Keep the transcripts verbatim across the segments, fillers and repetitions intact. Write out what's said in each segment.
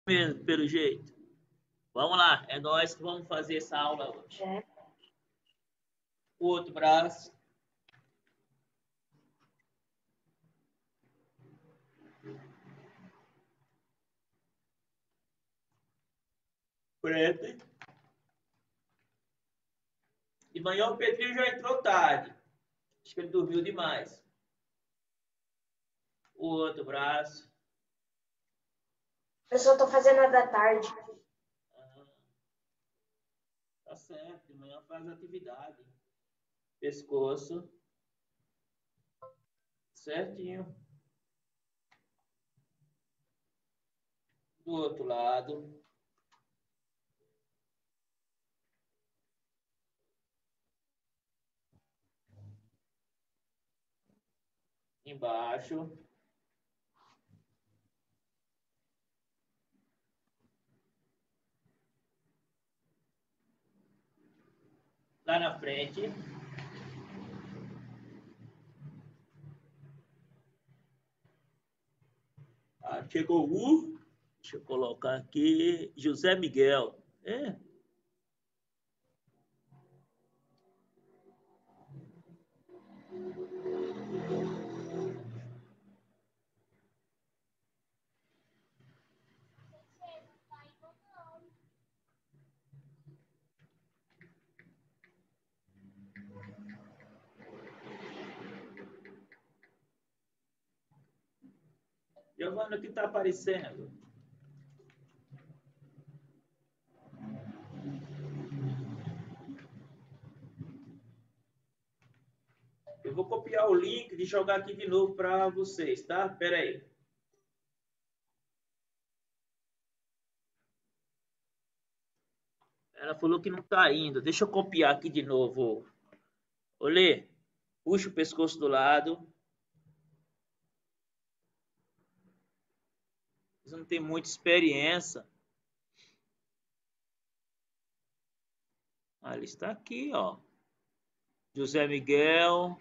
mesmo, pelo jeito. Vamos lá, é nós que vamos fazer essa aula hoje. É. O outro braço. Frente. De manhã o Pedrinho já entrou tarde. Acho que ele dormiu demais. O outro braço. Eu só tô fazendo a da tarde. Ah, tá certo, de manhã faz atividade. Pescoço. Certinho. Do outro lado. Embaixo. Lá na frente. Ah, chegou o... Deixa eu colocar aqui. José Miguel. É. Giovana, o que está aparecendo? Eu vou copiar o link e jogar aqui de novo para vocês, tá? Espera aí. Ela falou que não está indo. Deixa eu copiar aqui de novo. Olê, puxa o pescoço do lado. Você não tem muita experiência. Ah, ele está aqui, ó. José Miguel,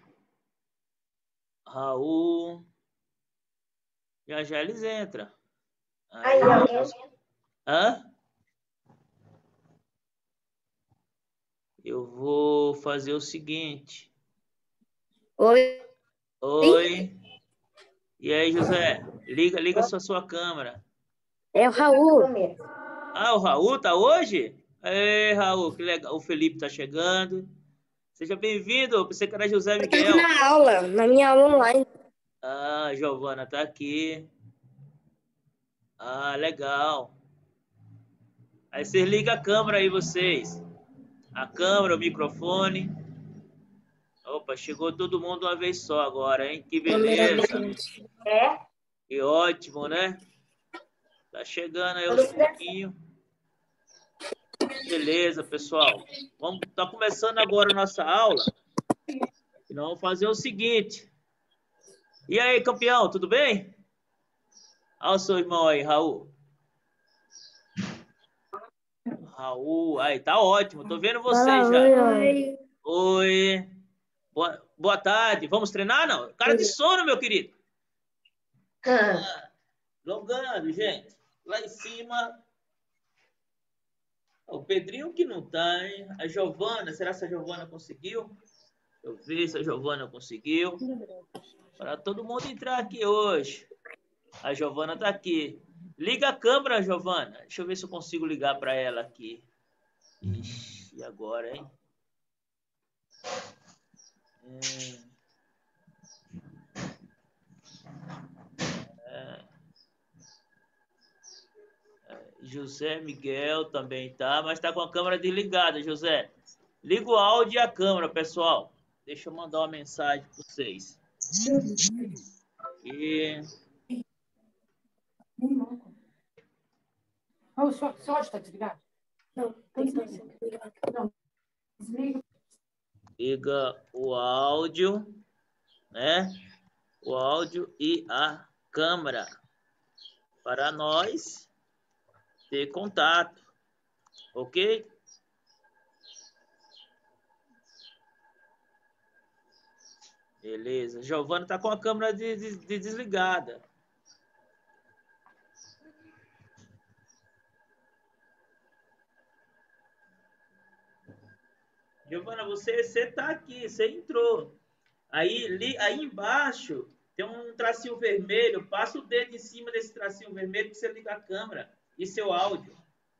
Raul. Já já eles entram. Aí, Aí, alguém? hã? Eu vou fazer o seguinte. Oi. Oi. E aí, José? Liga, liga sua sua câmera. É o Raul. Ah, o Raul tá hoje? Ei, Raul, que legal. O Felipe tá chegando. Seja bem-vindo. Eu pensei que era José Eu tava Miguel. na aula, na minha aula online. Ah, Giovana tá aqui. Ah, legal. Aí vocês ligam a câmera aí, vocês. A câmera, o microfone. Opa, chegou todo mundo uma vez só agora, hein? Que beleza. É? Que ótimo, né? Tá chegando aí aos pouquinhos. Beleza, pessoal. Vamos, tá começando agora a nossa aula. E nós vamos fazer o seguinte. E aí, campeão, tudo bem? Olha o seu irmão aí, Raul. Raul, aí, tá ótimo. Tô vendo você já. Oi. Oi. Boa, boa tarde. Vamos treinar, não? Cara de sono, meu querido. Ah, longando, gente. Lá em cima. O Pedrinho que não tá, hein? A Giovana, será que a Giovana conseguiu? Deixa eu ver se a Giovana conseguiu. Para todo mundo entrar aqui hoje. A Giovana tá aqui. Liga a câmera, Giovana. Deixa eu ver se eu consigo ligar para ela aqui. Ixi, e agora, hein? É, é, José Miguel também tá, mas tá com a câmera desligada, José. Liga o áudio e a câmera, pessoal. Deixa eu mandar uma mensagem para vocês. E... Oh, seu áudio está desligado? Não, tem que estar ligado. Não, desliga. Liga o áudio, né? O áudio e a câmera para nós ter contato, ok? Beleza. Giovana tá com a câmera de, de, de desligada. Giovana, você você tá aqui, você entrou. Aí, li, aí embaixo tem um tracinho vermelho. Passa o dedo em cima desse tracinho vermelho que você liga a câmera e seu áudio.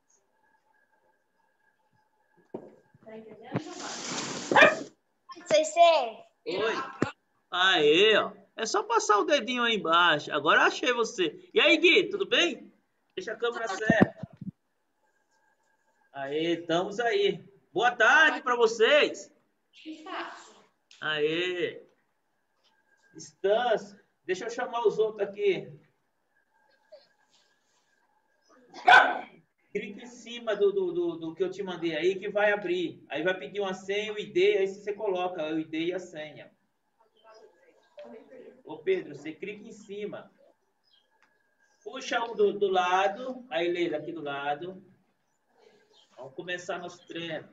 Tá entendendo, Giovana? Sei, sei. Oi. Aê, ó. É só passar o dedinho aí embaixo. Agora achei você. E aí, Gui, tudo bem? Deixa a câmera certa. Aê, estamos aí. Boa tarde para vocês. Aê. Distância. Deixa eu chamar os outros aqui. Clique em cima do, do, do, do que eu te mandei aí que vai abrir. Aí vai pedir uma senha, o I D, aí você coloca o I D e a senha. Ô Pedro, você clica em cima. Puxa um do, do lado. Aí, Leila, aqui do lado. Vamos começar nosso treino.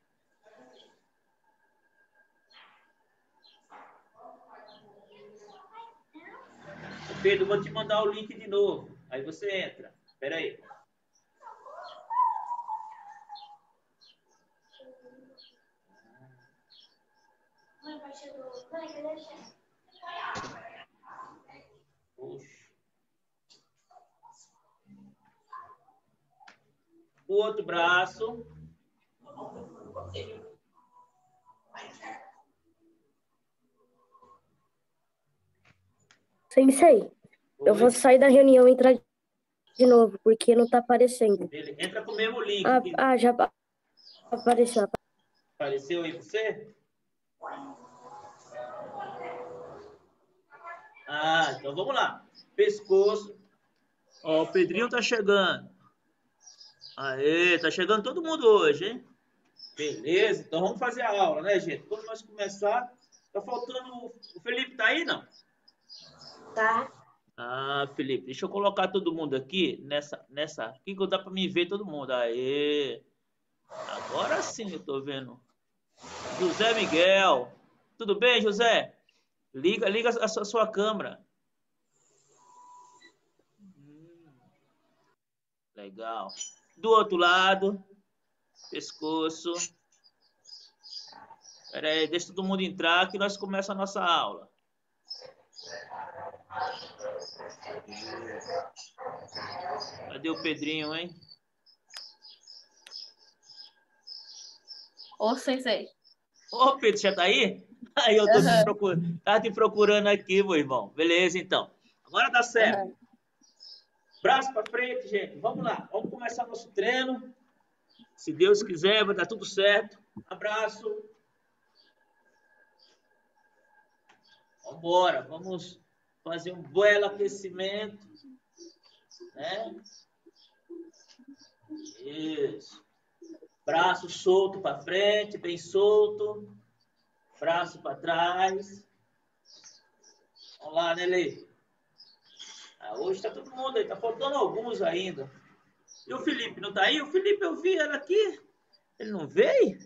Ô Pedro, vou te mandar o link de novo. Aí você entra. Espera aí. Puxa. O outro braço. Sensei, eu vou sair da reunião e entrar de novo, porque não tá aparecendo. Ele entra com o mesmo link. Ah, que... ah já apareceu. Apareceu aí você? Ah, então vamos lá. Pescoço. Ó, o Pedrinho tá chegando. Aê, tá chegando todo mundo hoje, hein? Beleza, então vamos fazer a aula, né, gente? Quando nós começar, tá faltando... O Felipe tá aí, não? Tá. Ah, Felipe, deixa eu colocar todo mundo aqui nessa... nessa aqui que dá pra me ver todo mundo. Aê. Agora sim eu tô vendo. José Miguel. Tudo bem, José? Liga, liga a sua, a sua câmera. Hum, legal. Do outro lado, pescoço. Espera aí, deixa todo mundo entrar que nós começamos a nossa aula. Cadê o Pedrinho, hein? Ô, Sensei. Ô, Pedro, já tá aí? Aí eu tô Uhum. te procurando. Tá te procurando aqui, meu irmão. Beleza, então. Agora dá certo. Uhum. Braço pra frente, gente. Vamos lá. Vamos começar nosso treino. Se Deus quiser, vai dar tudo certo. Abraço. Vamos embora. Vamos fazer um belo aquecimento. Né? Isso. Braço solto para frente, bem solto. Braço para trás. Vamos lá, né, Lê? Ah, hoje está todo mundo aí. Tá faltando alguns ainda. E o Felipe, não tá aí? O Felipe, eu vi ele aqui. Ele não veio?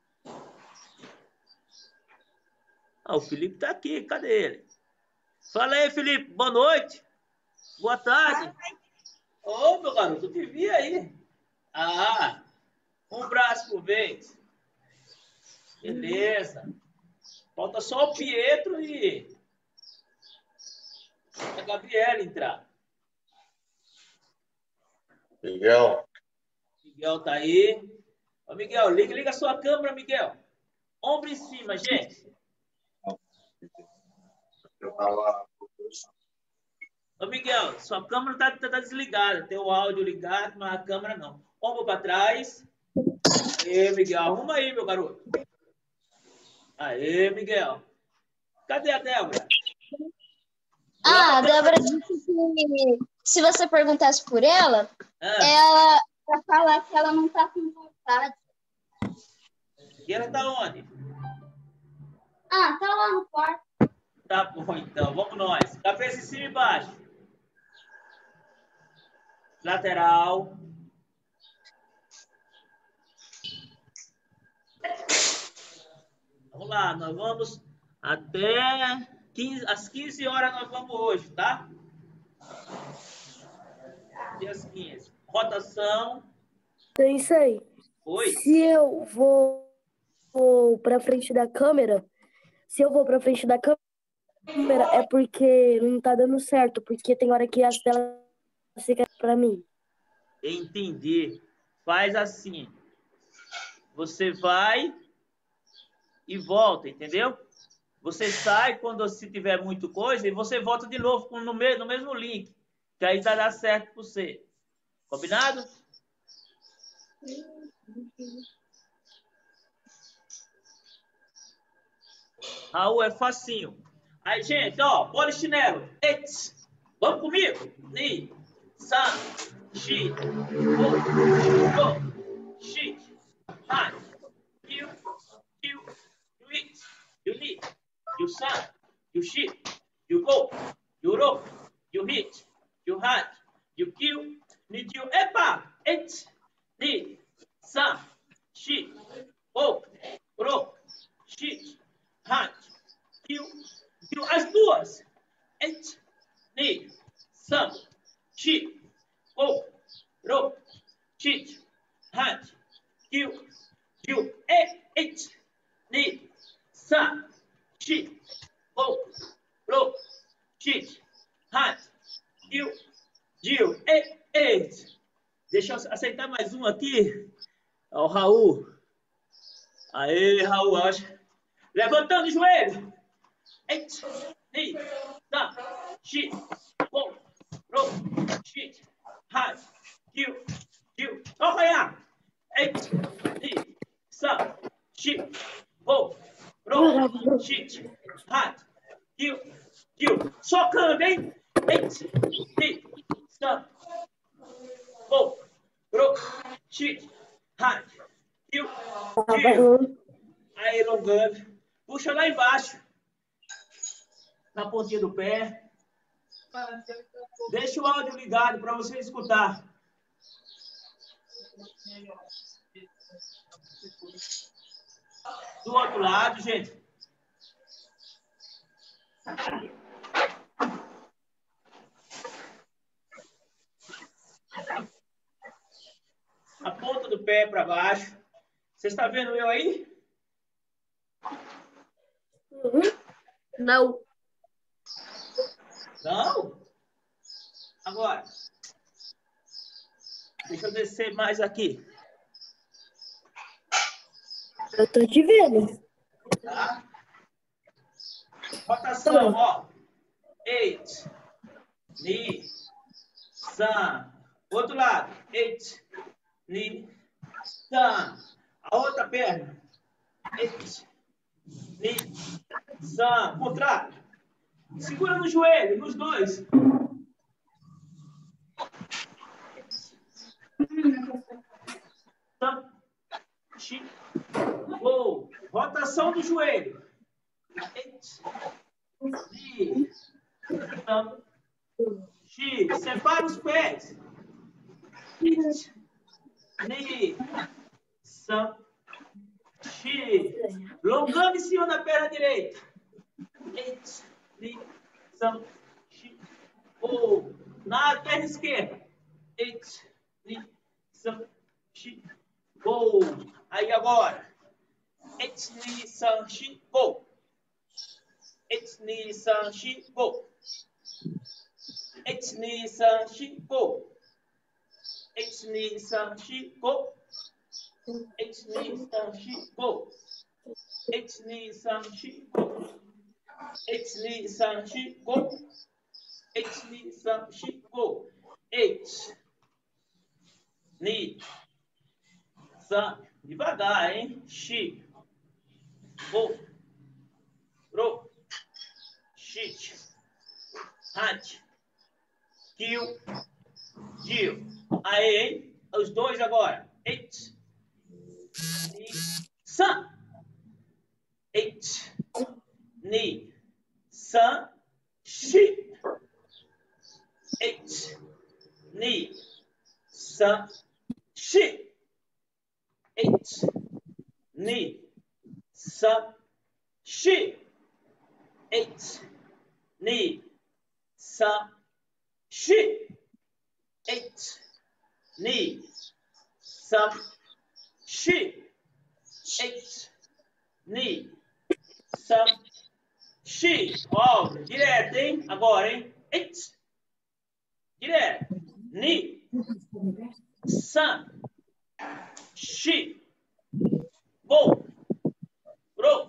Ah, o Felipe tá aqui. Cadê ele? Fala aí, Felipe. Boa noite. Boa tarde. Ô, oh, meu garoto, eu te vi aí. Ah, um braço por vez. Beleza. Falta só o Pietro e a Gabriela entrar. Miguel. Miguel tá aí. Ô, Miguel, liga, liga a sua câmera, Miguel. Ombro em cima, gente. Eu tava... Ô, Miguel, sua câmera tá, tá, tá desligada. Tem o áudio ligado, mas a câmera não. Ombro para trás. Aê, Miguel. Arruma aí, meu garoto. Aê, Miguel. Cadê a Débora? Ah, a Débora disse que se você perguntasse por ela, Ah, ela vai falar que ela não tá com vontade. e ela tá onde? Ah, tá lá no quarto. Tá bom, então. Vamos nós. Cabeça em cima e baixo. Lateral. Vamos lá, nós vamos até quinze, às quinze horas nós vamos hoje, tá? Até às quinze. Rotação. Sensei, Oi. se eu vou vou pra frente da câmera, se eu vou pra frente da câmera, é porque não tá dando certo, porque tem hora que as telas ficam pra mim. Entendi. Faz assim. Você vai e volta, entendeu? Você sai quando se tiver muito coisa e você volta de novo no mesmo, no mesmo link, que aí vai dar certo para você. Combinado? Raul, é facinho. Aí, gente, ó, polichinelo. Eits. Vamos comigo? Ni, san, shi, go, go, shi, han, you, you, you it, you need, you san, you shi, you go, you roll, you hit, you hunt, you kill, need you, epa, it, need, san, shi, go, roll, shit, hunt, kill, kill as duas. It, need, san, shi, go, roll, shit, hunt, kill, kill, it, need, san, shi, go, roll, shit, hunt, kill, kill, it. Deixa eu aceitar mais um aqui. Ó, o Raul. Aê, Raul, acho. Levantando o joelho. Eight, ni, san, shi, go, roll, shit, hunt, kill, kill. Vamos ganhar. Eight, ni, san, shi, go, roll, shit, hunt, kill, kill. Socando, hein? Eight, ni, san, go, roll, shit, hunt, kill, kill. Aí, alongando. Puxa lá embaixo. Na pontinha do pé. Deixa o áudio ligado para você escutar. Do outro lado, gente. A ponta do pé para baixo. Você está vendo eu aí? Uhum. Não. Não? Agora. Deixa eu descer mais aqui. Eu tô te vendo. Tá? Rotação, ó. Eight. Ni. San. Outro lado. Eight. Ni. San. A outra perna. Eight. Ni. San. Contrário. Segura no joelho, nos dois. San. Shi. Go. Rotação do joelho. Eight. Ni. San. Shi. Separa os pés. Eight. Ni. San. Shi. Longando em cima da perna direita. Eight. Ni. San. Shi. Go. Na perna esquerda. Eight. Ni. San. Shi. Go. Aí agora. Eight. Ni. San. Shi. Go. Eight. Ni. San. Shi. Go. Eight. Ni. San. Shi. Go. Eight. Ni. San. Shi. Go. Eight. Ni. San. Shi. Go. Eight. Ni. San. Shi. Go. Eight. Ni. San. Shi. Go. Eight. Ni. San. Shi. Go. Eight. Ni. San. Devagar, hein? Shi. Go. Ro. Shit. Hunt. Kill. Kill. Aí, hein? Os dois agora. Eight. Ni. San. Eight. Ni. San. Shi. Eight. Ni. San. Shi. Eight. Ni. San. Shi. Eight. Ni. San. Shi. Eight. Ni. San. Shi. Eight. Ni. Sam. Shi. Ó, direto, hein? Agora, hein? It. Direto. Ni. Sam. Shi. Bo. Ro.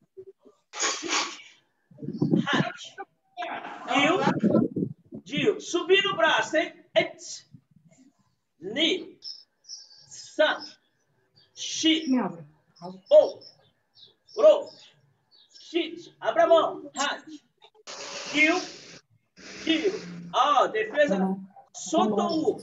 Hat. Dil. Dil. Subir no braço, hein? It. Ni. Sam. Shi. Bo. Ro. Shit. Abra a mão. Hat. Dil. Dil. Ó, defesa. Soltou o.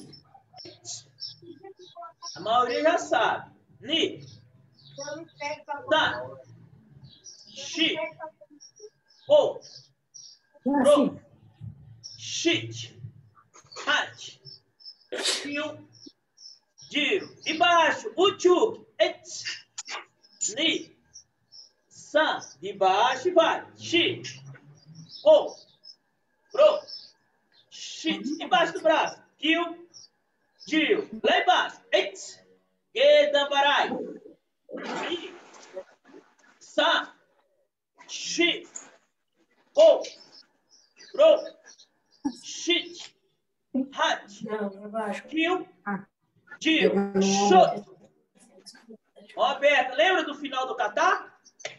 A maioria já sabe. Ni. Tá. Shi. O. Ro. Shit. Hat. Dil. Dil. E baixo. O tchuk. Et. Ni. Sam. De baixo e vai. Shi. O. Ro. Shit. Embaixo do braço. Dil. Dil. Lá embaixo. Et. Gedambarai. Ni. Sam. Shi. O. Ro. Shit. Hat. Dil. Dil. Shot. Ó, Beto, lembra do final do kata?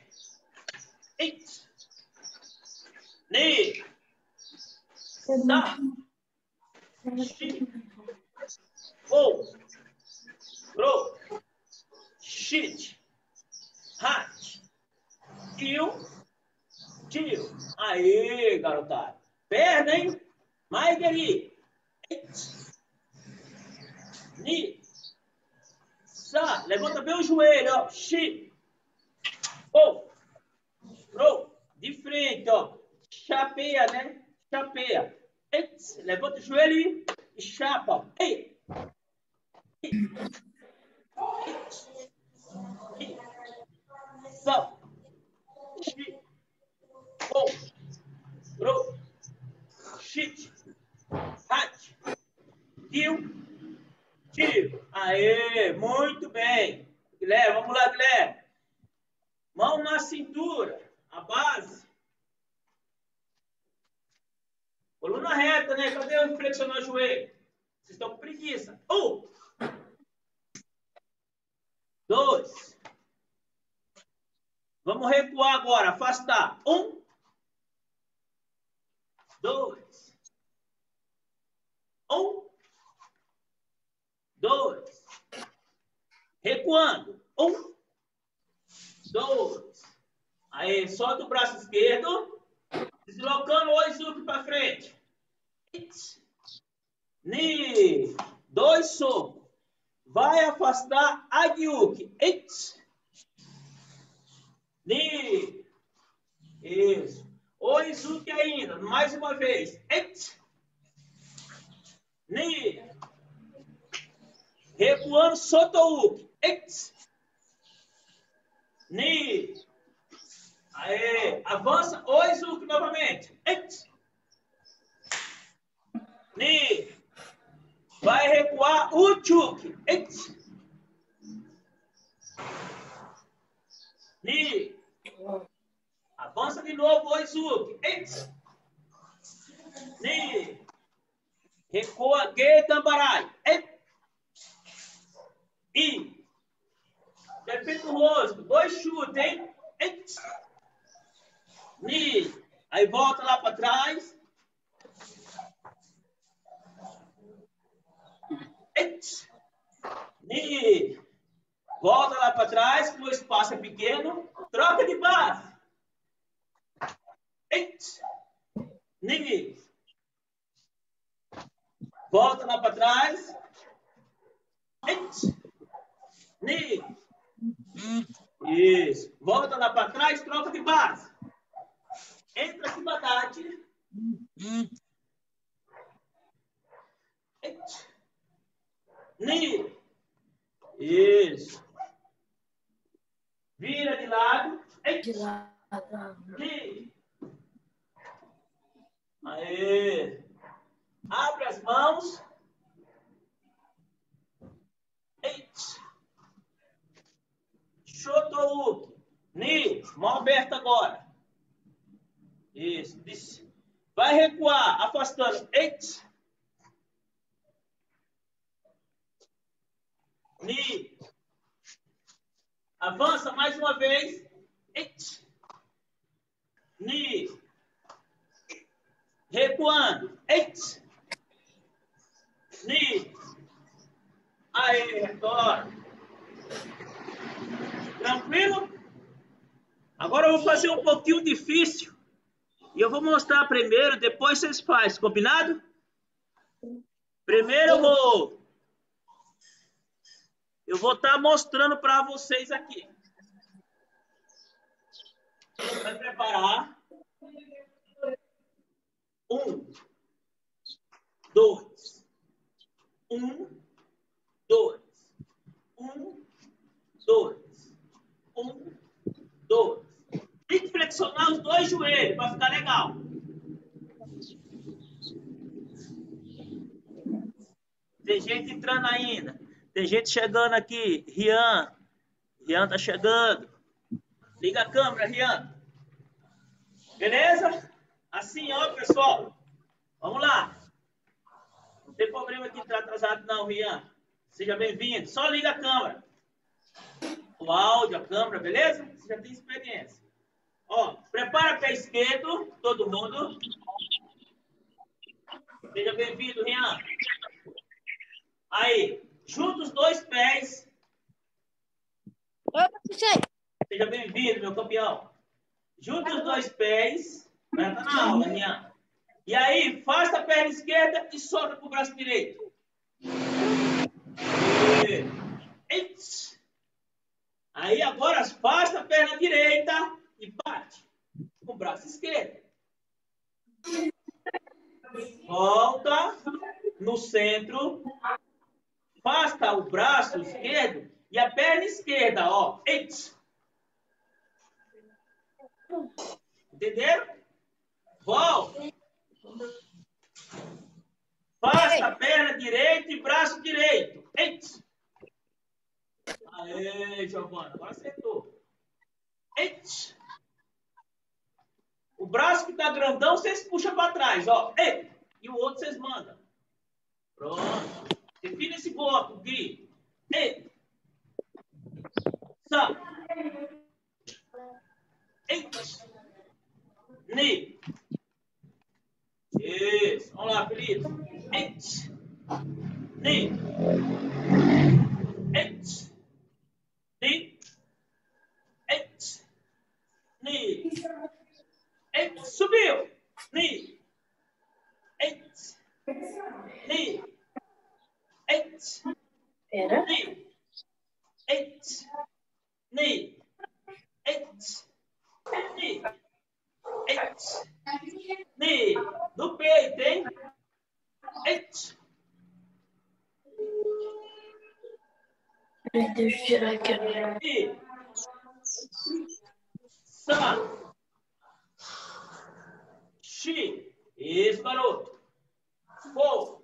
It. Ni. Sam. Shi. O. Ro. Shit. Hat. Dil. Dil. Aê, garotada. Perna, hein? Mais ali. It. Ni. Sa. Levanta bem o joelho, ó. Shi. O. Ro. De frente, ó. Chapeia, né? Chapeia. It. Levanta o joelho e chapa. Ei. Sa. Shi. O. Ro. Shit. Hat. Dil. Dil. Aê, muito bem. Guilherme, vamos lá, Guilherme. Mão na cintura, a base. Coluna reta, né? Cadê eu flexionar o joelho? Vocês estão com preguiça. Um. Dois. Vamos recuar agora, afastar. Um. Dois. Um. Dois. Recuando. Um. Dois. Aí, solta o braço esquerdo. Deslocando o Oizuki para frente. Ni. Dois socos. Vai afastar a Gyuki. Ni. Isso. Oizuki ainda. Mais uma vez. Ni. Recuando Sotouki. Ni. Aê. Avança Oizuki novamente. Ni. Vai recuar Uchuki. Ni. Avança de novo Oizuki. Ni. Recua Getambarai. E. Defeito o rosto. Dois chutes, hein? Ni. Aí volta lá para trás. Ni. Volta lá para trás, que o espaço é pequeno. Troca de base. Ni. Volta lá para trás. Ni. Isso. Volta lá para trás, troca de base. Entra aqui, batate. Ni. Isso. Vira de lado. De lado. Ni. Aê. Abre as mãos. Shotouki. Ni. Mão aberta agora. Isso. Isso. Vai recuar, afastando. Eita. Ni. Avança mais uma vez. Eita. Ni. Recuando. Eita. Ni. Aí, retorna. Tranquilo? Agora eu vou fazer um pouquinho difícil. E eu vou mostrar primeiro, depois vocês fazem. Combinado? Primeiro eu vou... Eu vou estar mostrando para vocês aqui. Vai preparar. Um. Dois. Um. Dois. Um. Dois. Um. Dois. Tem que flexionar os dois joelhos para ficar legal. Tem gente entrando ainda. Tem gente chegando aqui. Rian. Rian tá chegando. Liga a câmera, Rian. Beleza? Assim, ó, pessoal. Vamos lá. Não tem problema que entrar atrasado, não, Rian. Seja bem-vindo. Só liga a câmera. O áudio, a câmera, beleza? Você já tem experiência. Ó, prepara pé esquerdo, todo mundo. Seja bem-vindo, Rian. Aí, junta os dois pés. Seja bem-vindo, meu campeão. Junta os dois pés. Vai estar na aula, Rian. E aí, afasta a perna esquerda e solta pro braço direito. Aí, agora, afasta a perna direita e bate com o braço esquerdo. Volta no centro. Afasta o braço esquerdo e a perna esquerda, ó. Entenderam? Volta. Afasta a perna direita e braço direito. Aê, Giovana, agora acertou. O braço que tá grandão, vocês puxam para trás, ó. E o outro vocês mandam. Pronto. Defina esse bloco, Gui. Ei. Sa. Ei. Ni. Isso. Vamos lá, Felipe. Ei. Ni. Ei. Ni. Ei. Ni. Ei. Subiu. Ni. Ei. Ni. Eight. Pera. Knee. Eight. Knee. Eight. Knee. Eight. Knee. Do peito, hein? Eight. Deixa eu tirar aqui. E. Sa. Shi. Isso, garoto. Four.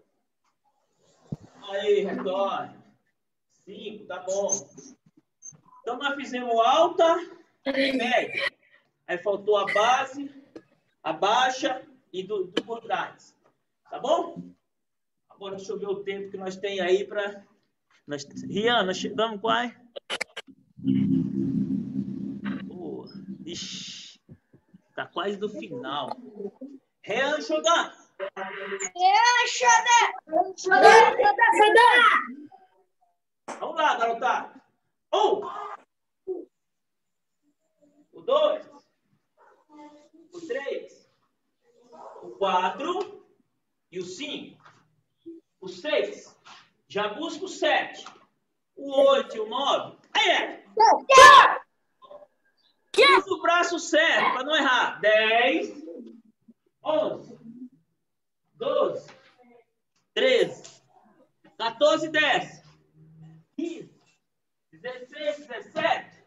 Aí, retorne. Cinco, tá bom. Então, nós fizemos alta, média. Aí faltou a base, a baixa e do, do por trás. Tá bom? Agora, deixa eu ver o tempo que nós tem aí para... Nós... Rian, nós chegamos quase... Oh, ixi, tá quase do final. Rian, Shodan. Vamos lá, garotada. Um. O dois. O três. O quatro. E o cinco. O seis. Já busca o sete. O oito e o nove. Aí é. Usa o braço certo para não errar. Dez. Onze. Doze. Treze. Quatorze, dez. quinze. dezesseis, dezessete.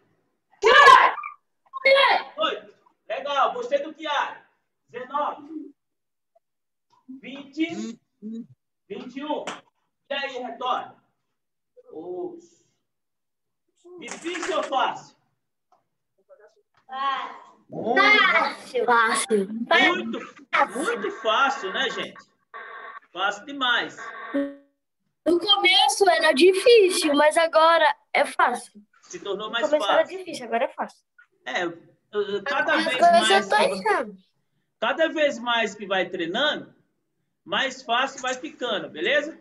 oito. Legal, gostei do Tiago. dezenove. vinte. vinte e um. E aí, retorna. Oxe. Difícil ou fácil? Muito, Fácil. Fácil. muito, muito fácil, né, gente? Fácil demais. No começo era difícil, mas agora é fácil. Se tornou No mais começo era fácil. difícil, agora é fácil. É, uh, cada As vez coisas mais, eu tô achando. cada vez mais que vai treinando, mais fácil vai ficando, beleza?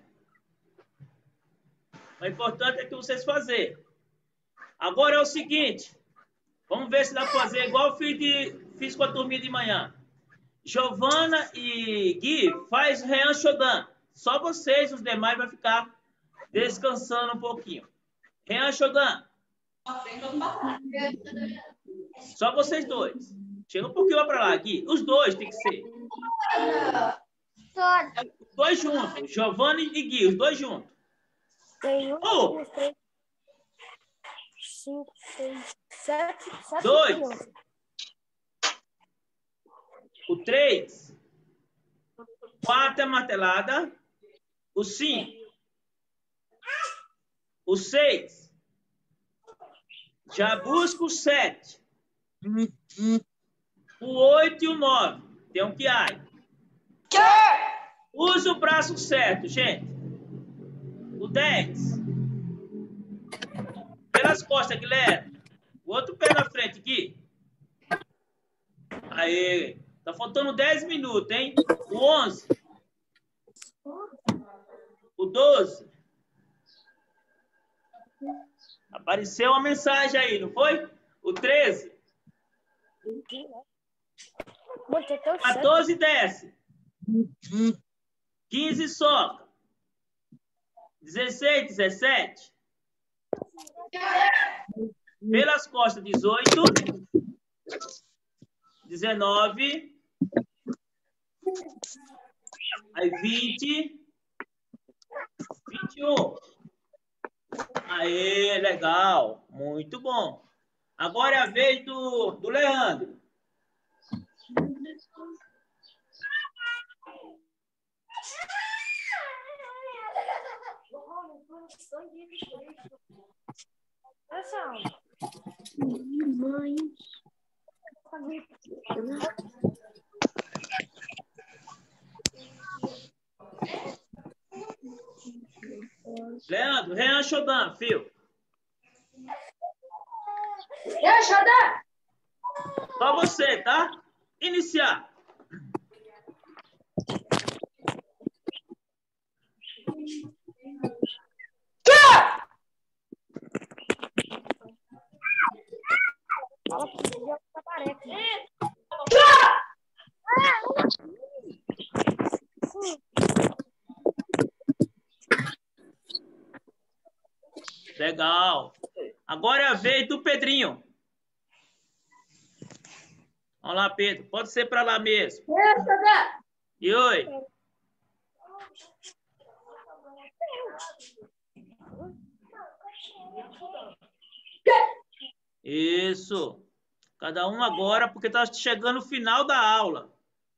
O importante é que vocês fazerem. Agora é o seguinte, vamos ver se dá para fazer igual eu fiz, de, fiz com a turminha de manhã. Giovana e Gui, faz Rean Shodan. Só vocês, os demais, vai ficar descansando um pouquinho. Rean Shodan. Só vocês dois. Chega um pouquinho para lá, Gui. Os dois tem que ser. Os dois juntos. Giovana e Gui, os dois juntos. Tem um, Um. dois, três, cinco, seis, sete, sete Dois. crianças. O três. Quarta martelada. O cinco. O seis. Já busca o sete. O oito e o nove. Tem um que ai. Usa o braço certo, gente. O dez. Pelas costas, Guilherme. O outro pé na frente, Gui. Aê. Tá faltando dez minutos, hein? O onze. O doze. Apareceu uma mensagem aí, não foi? O treze. quatorze desce. quinze soca. dezesseis, dezessete. Pelas costas, dezoito. dezenove. Aí vinte. vinte e um. Aê, legal. Muito bom. Agora é a vez do, do Leandro. Mãe. Leandro, Rean Shodan, filho. Rean Shodan! Só você, tá? Iniciar. Fala que já tá careca. Legal. Agora é a vez do Pedrinho. Vamos lá, Pedro. Pode ser para lá mesmo. E oi. Isso. Cada um agora, porque está chegando o final da aula.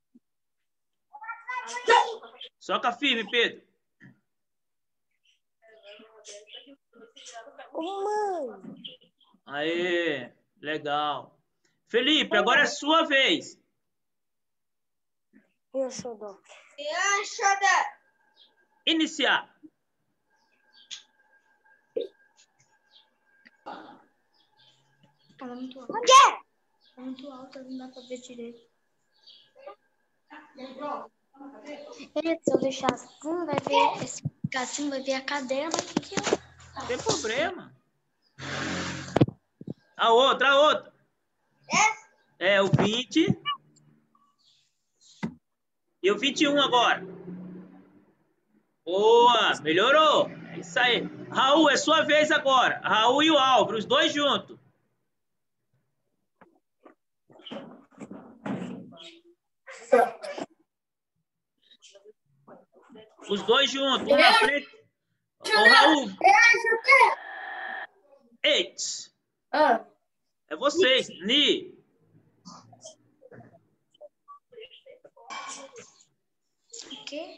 Soca firme, Pedro. Mãe. Aê, legal. Felipe, agora é sua vez. Rean Shodan. Iniciar. Tá muito alto. Onde é? Tá muito alto, não dá pra ver direito. E se eu deixar assim, vai ver. Se ficar assim, vai ver a cadeira, mas o que eu. Não tem problema. A outra, a outra. É o vinte. E o vinte e um agora. Boa, melhorou. É isso aí. Raul, é sua vez agora. Raul e o Álvaro, os dois juntos. Os dois juntos, um na frente. Ô, Raul. Eita. Ah. É vocês. Ni. O quê?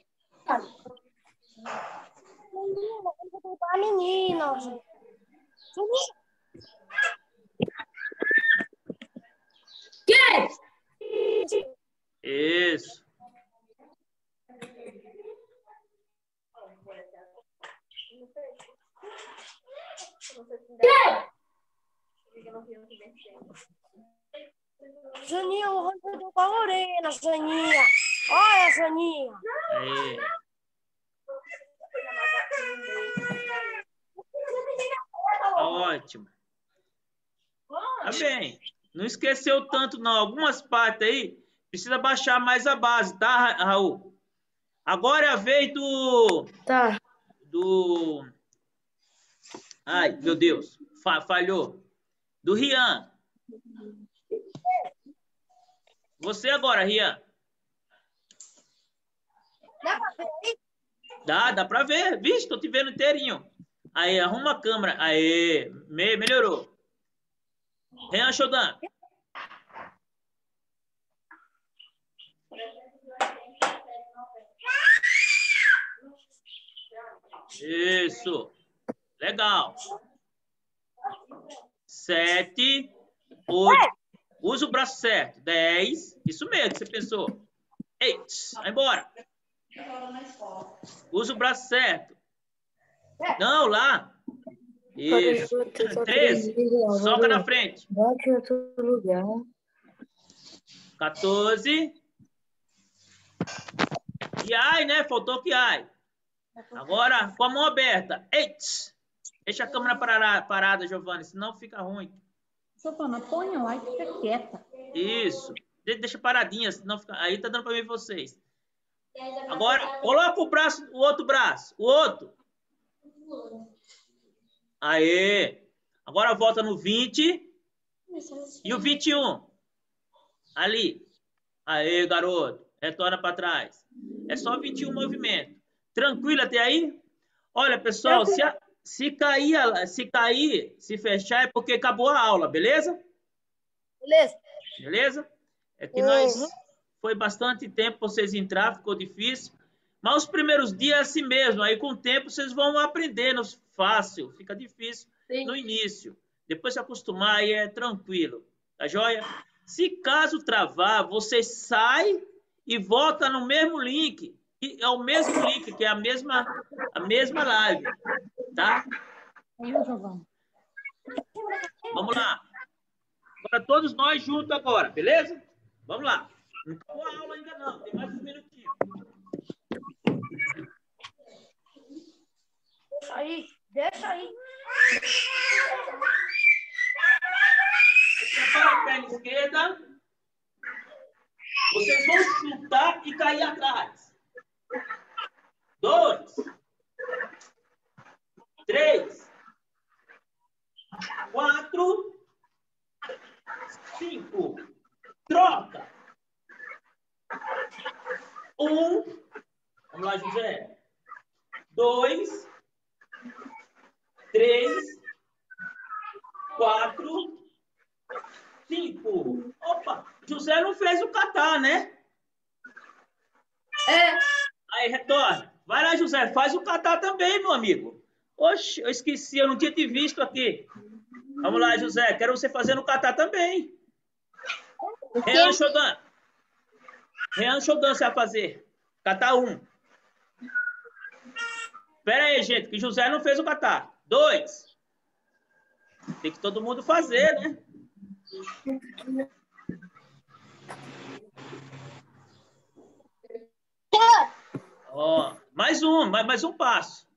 A menina. Isso. Janinha, o Rony deu com a Lorena, Janinha. Olha, Janinha. Aí. Tá ótimo. Tá bem. Não esqueceu tanto, não. Algumas partes aí, precisa baixar mais a base, tá, Ra- Raul? Agora é a vez do... Tá. Do... Ai, meu Deus. Fa- falhou. Do Rian. Você agora, Rian. Dá pra ver aí? Dá, dá pra ver. Vixe, tô te vendo inteirinho. Aí, arruma a câmera. Aí, me, melhorou. Rian Shodan. Isso. Legal. Sete, oito. Usa o braço certo. Dez. Isso mesmo que você pensou. Eight. Vai embora. Usa o braço certo. Não, lá. Isso. Treze. Soca na frente. Bate em outro lugar. quatorze. E ai, né? Faltou que ai. Agora, com a mão aberta. Eight. Deixa a câmera parada, parada, Giovanni, senão fica ruim. Giovana, põe lá e fica quieta. Isso. De- Deixa paradinha, senão fica... Aí tá dando pra ver vocês. Agora, coloca o braço, o outro braço. O outro. Aê. Agora volta no vinte. E o vinte e um. Ali. Aê, garoto. Retorna para trás. É só vinte e um movimento. Tranquilo até aí? Olha, pessoal, se, a- se cair, a- se cair, se fechar, é porque acabou a aula, beleza? Beleza? Beleza? É que Uhum. nós... Foi bastante tempo para vocês entrar, ficou difícil. Mas os primeiros dias é assim mesmo. Aí, com o tempo, vocês vão aprendendo fácil. Fica difícil Sim. no início. Depois se acostumar, aí é tranquilo. Tá joia? Se caso travar, você sai e volta no mesmo link. E é o mesmo link, que é a mesma, a mesma live. Tá? Aí, Giovana. Vamos lá. Agora todos nós juntos agora, beleza? Vamos lá. Não acabou a aula ainda não. Tem mais um minutinho. Deixa aí. Deixa aí. Prepara a perna esquerda. Vocês vão chutar e cair atrás. Dois. Três. Quatro. Cinco. Troca. Um. Vamos lá, José. Dois. Três. Quatro. Cinco. Opa, José não fez o catar, né? É. Aí, retorna. Vai lá, José, faz o catar também, meu amigo. Oxe, eu esqueci, eu não tinha te visto aqui. Vamos lá, José, quero você fazendo o catar também. Rean Shodan. Rean Shodan você vai fazer. Catar um. Espera aí, gente, que José não fez o catar. Dois. Tem que todo mundo fazer, né? Ó, mais um, mais, mais um passo.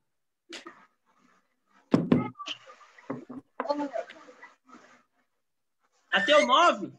Até o nove.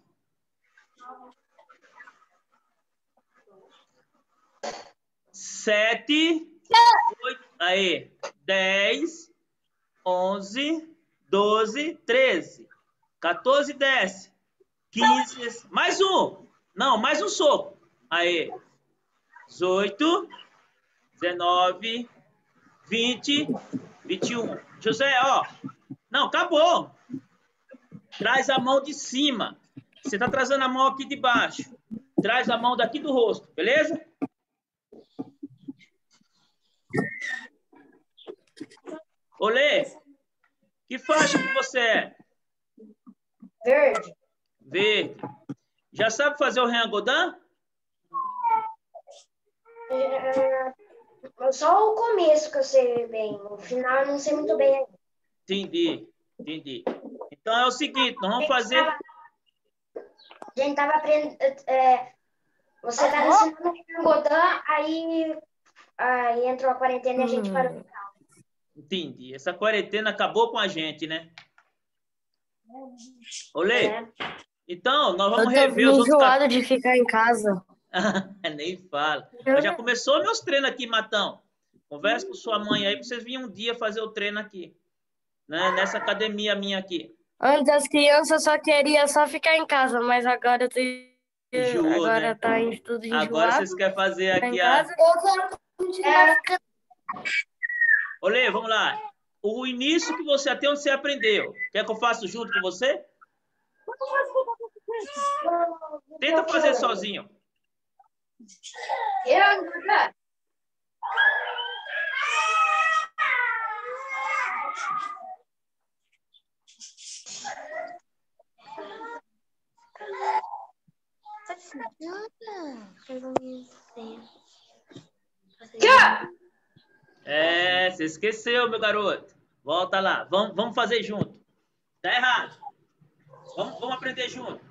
Sete. Oito. Aí. Dez. Onze. Doze. Treze. Quatorze. Desce. Quinze. Mais um. Não, mais um soco. Aí. Dezoito. Dezenove. Vinte. Vinte e um. José, ó. Não, acabou. Traz a mão de cima. Você tá trazendo a mão aqui de baixo. Traz a mão daqui do rosto, beleza? Olê, que faixa que você é? Verde. Verde. Já sabe fazer o Rehan Godin? É, só o começo que eu sei bem. O final eu não sei muito bem ainda. Entendi, entendi. Então é o seguinte, nós vamos fazer... A gente tava aprendendo... É, você tá ensinando o Rehan Godin, aí, aí entrou a quarentena e a gente parou. Entendi. Essa quarentena acabou com a gente, né? Olê, É. então nós vamos Eu tô rever os outros... enjoado de ficar em casa. Nem fala. Mas já começou meus treinos aqui, Matão. Conversa com sua mãe aí, pra vocês virem um dia fazer o treino aqui. Né? Nessa academia minha aqui. Antes as crianças só queriam só ficar em casa, mas agora eu tô... Enjoou, agora né? tá em tudo enjoado. Agora vocês querem fazer Ficar em aqui a... casa. Eu quero continuar ficando. Olê, vamos lá. O início que você até onde você aprendeu. Quer que eu faça junto com você? Tenta fazer sozinho. Rehan Godin. É, você esqueceu, meu garoto. Volta lá. Vamos, vamos fazer junto. Tá errado. Vamos, vamos aprender junto.